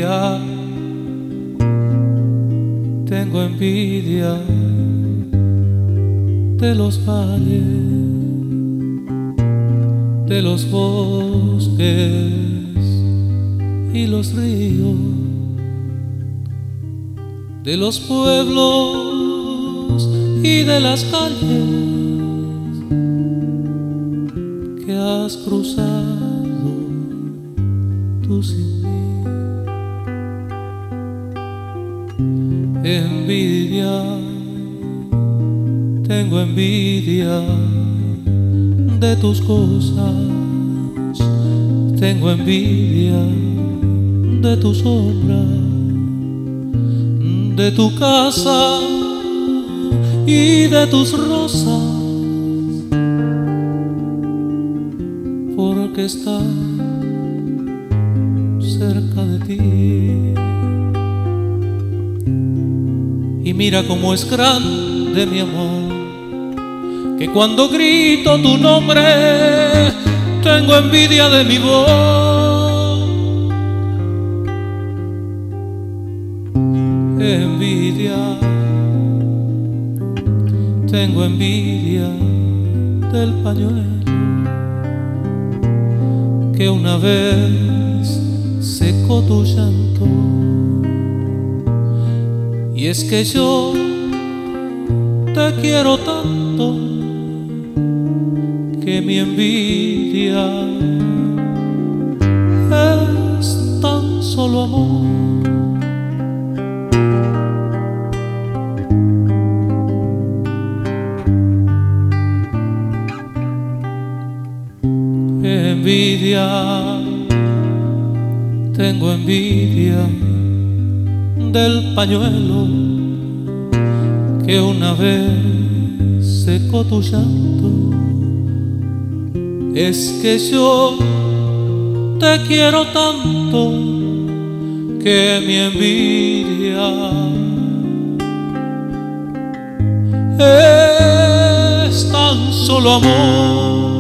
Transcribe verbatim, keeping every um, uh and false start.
envidia, tengo envidia de los mares, de los bosques y los ríos, de los pueblos y de las calles que has cruzado tú sin mí. Envidia, tengo envidia de tus cosas, tengo envidia de tu sombra, de tu casa y de tus rosas, porque está cerca de ti. Y mira cómo es grande mi amor, que cuando grito tu nombre tengo envidia de mi voz. Envidia, tengo envidia del pañuelo que una vez secó tu llanto. Y es que yo te quiero tanto que mi envidia es tan solo amor. Envidia, tengo envidia del pañuelo que una vez secó tu llanto. Es que yo te quiero tanto que mi envidia es tan solo amor.